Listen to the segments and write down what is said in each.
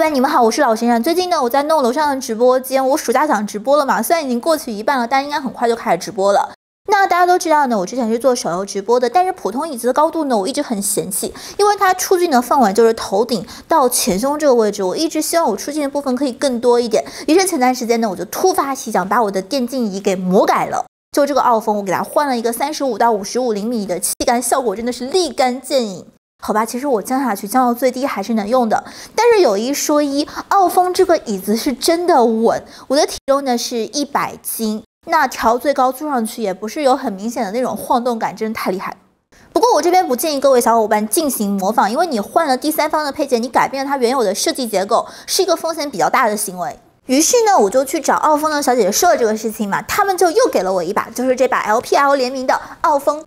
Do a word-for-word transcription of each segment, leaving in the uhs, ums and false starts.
伴，你们好，我是老先生。最近呢，我在弄楼上的直播间，我暑假想直播了嘛，虽然已经过去一半了，但应该很快就开始直播了。那大家都知道呢，我之前是做手游直播的，但是普通椅子的高度呢，我一直很嫌弃，因为它出镜的范围就是头顶到前胸这个位置，我一直希望我出镜的部分可以更多一点。于是前段时间呢，我就突发奇想，把我的电竞椅给魔改了。就这个奥风，我给它换了一个三十五到五十五厘米的气杆，效果真的是立竿见影。好吧，其实我降下去降到最低还是能用的，但是有一说一，奥风这个椅子是真的稳。我的体重呢是一百斤，那调最高坐上去也不是有很明显的那种晃动感，真的太厉害。不过我这边不建议各位小伙伴进行模仿，因为你换了第三方的配件，你改变了它原有的设计结构，是一个风险比较大的行为。于是呢，我就去找奥风的小姐姐说了这个事情嘛，他们就又给了我一把，就是这把 L P L 联名的奥风。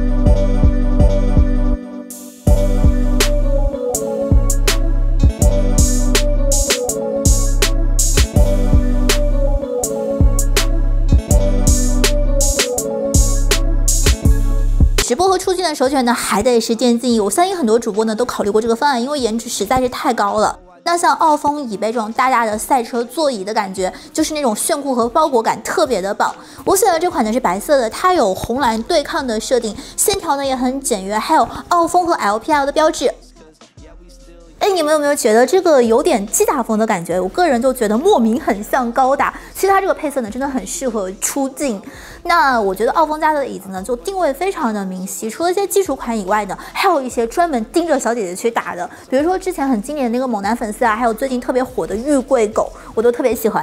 直播和出镜的首选呢，还得是电竞椅。我相信很多主播呢都考虑过这个方案，因为颜值实在是太高了。那像奥风椅背这种大大的赛车座椅的感觉，就是那种炫酷和包裹感特别的棒。我选的这款呢是白色的，它有红蓝对抗的设定，线条呢也很简约，还有奥风和 L P L 的标志。哎，你们有没有觉得这个有点机甲风的感觉？我个人就觉得莫名很像高达。其实它这个配色呢，真的很适合出镜。那我觉得奥风家的椅子呢，就定位非常的明晰。除了一些基础款以外呢，还有一些专门盯着小姐姐去打的，比如说之前很经典的那个猛男粉丝啊，还有最近特别火的玉桂狗，我都特别喜欢。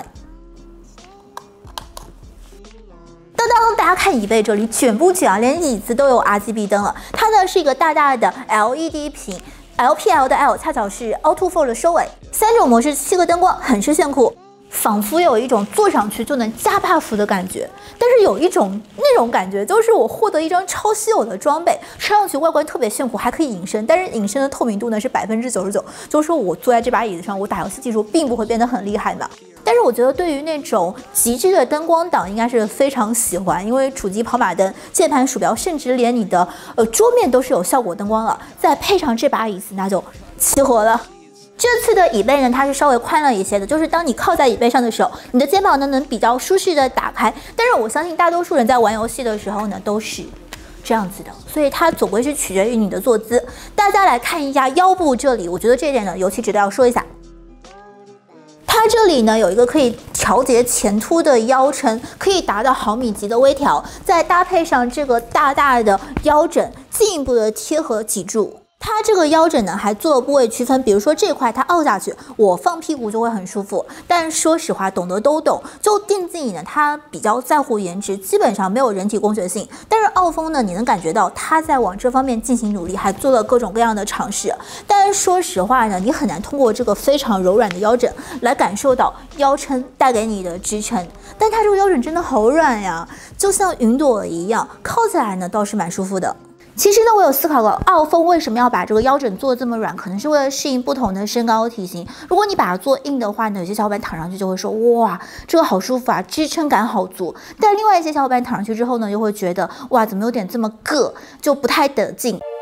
当当，大家看椅背这里卷不卷啊？连椅子都有 R G B 灯了。它呢是一个大大的 L E D 屏。L P L 的 L 恰巧是 Auto Fold 的收尾，三种模式，七个灯光，很是炫酷，仿佛有一种坐上去就能加 buff 的感觉。但是有一种那种感觉，就是我获得一张超稀有的装备，穿上去外观特别炫酷，还可以隐身，但是隐身的透明度呢是百分之九十九，就是说我坐在这把椅子上，我打游戏技术并不会变得很厉害的。但是我觉得对于那种极致的灯光党应该是非常喜欢，因为主机跑马灯、键盘、鼠标，甚至连你的呃桌面都是有效果灯光了，再配上这把椅子，那就齐活了。这次的椅背呢，它是稍微宽了一些的，就是当你靠在椅背上的时候，你的肩膀呢能比较舒适的打开。但是我相信大多数人在玩游戏的时候呢，都是这样子的，所以它总归是取决于你的坐姿。大家来看一下腰部这里，我觉得这一点呢尤其值得要说一下。它这里呢有一个可以调节前凸的腰撑，可以达到毫米级的微调，再搭配上这个大大的腰枕，进一步的贴合脊柱。它这个腰枕呢还做了部位区分，比如说这块它凹下去，我放屁股就会很舒服。但说实话，懂得都懂，就电竞椅呢，它比较在乎颜值，基本上没有人体工学性。但是奥风呢，你能感觉到它在往这方面进行努力，还做了各种各样的尝试。但是说实话呢，你很难通过这个非常柔软的腰枕来感受到腰撑带给你的支撑。但它这个腰枕真的好软呀，就像云朵一样，靠起来呢倒是蛮舒服的。其实呢，我有思考过，奥风为什么要把这个腰枕做得这么软，可能是为了适应不同的身高体型。如果你把它做硬的话呢，有些小伙伴躺上去就会说，哇，这个好舒服啊，支撑感好足。但另外一些小伙伴躺上去之后呢，又会觉得，哇，怎么有点这么硌，就不太得劲。